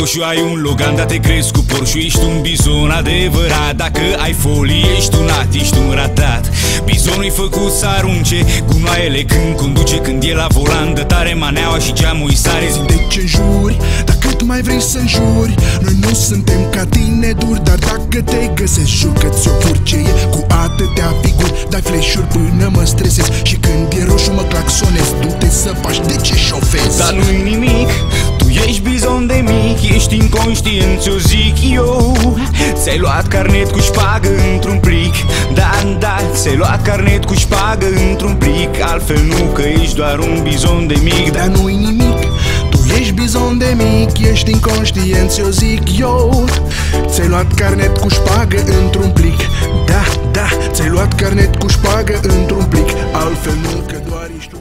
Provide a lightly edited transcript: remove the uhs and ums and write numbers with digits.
roșu, ai un Logan, dar te crezi cu Porsche. Ești un bizon adevărat, dacă ai folie ești un lat, ești un ratat. Bizonul-i făcut să arunce gunoaiele când conduce, când e la volan, dă tare maneaua și geamul-i sare. Zi de ce juri, dar cât mai vrei să juri. Noi nu suntem ca tine duri, dar dacă te găsesc jucă-ți o purceie cu atâtea figuri. Dai flash-uri până mă stresez și când e roșu mă claxonez. Du-te să faci, de ce șofezi? Dar nu-i nimic, tu ești bizon de mic, ești inconștient, ți-o zic eu. Ți-ai luat carnet cu șpagă într-un plic, da, ți-ai luat carnet cu șpagă într-un plic. Altfel nu, că ești doar un bizon de mic. Dar nu-i nimic, tu ești bizon de mic, ești inconștient, ți-o zic eu. Ți-ai luat carnet cu șpagă într-un plic, da, ți-ai luat carnet cu șpagă într-un plic. Altfel nu, că doar ești